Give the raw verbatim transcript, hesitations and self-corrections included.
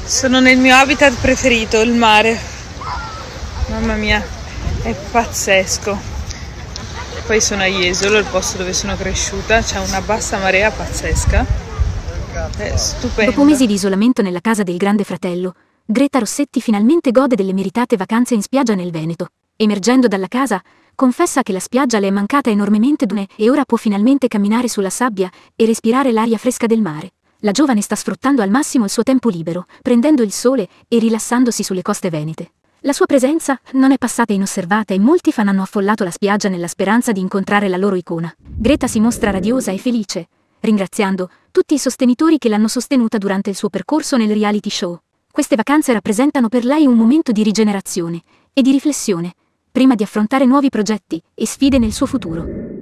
Sono nel mio habitat preferito, il mare. Mamma mia, è pazzesco. Poi sono a Jesolo, il posto dove sono cresciuta, c'è una bassa marea pazzesca. È stupendo. Dopo mesi di isolamento nella casa del Grande Fratello, Greta Rossetti finalmente gode delle meritate vacanze in spiaggia nel Veneto. Emergendo dalla casa, confessa che la spiaggia le è mancata enormemente e ora può finalmente camminare sulla sabbia e respirare l'aria fresca del mare. La giovane sta sfruttando al massimo il suo tempo libero, prendendo il sole e rilassandosi sulle coste venete. La sua presenza non è passata inosservata e molti fan hanno affollato la spiaggia nella speranza di incontrare la loro icona. Greta si mostra radiosa e felice, ringraziando tutti i sostenitori che l'hanno sostenuta durante il suo percorso nel reality show. Queste vacanze rappresentano per lei un momento di rigenerazione e di riflessione, prima di affrontare nuovi progetti e sfide nel suo futuro.